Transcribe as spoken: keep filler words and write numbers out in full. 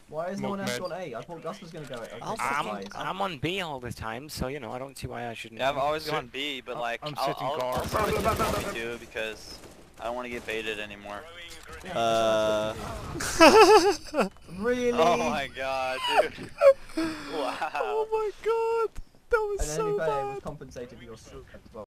Why is no one else Milkman. on A? I thought Gus was gonna go. Okay, I'm, supplies. I'm on B all the time, so you know I don't see why I shouldn't. Yeah, I've always Sit- gone B, but like I'm I'll, sitting I'll, guard. I'll switch if you want me to because I don't want to get baited anymore. Yeah, Uh. that's what you do. Really? Oh my god, dude. Wow. Oh my god, that was And then so if I bad. was compensated for your as well.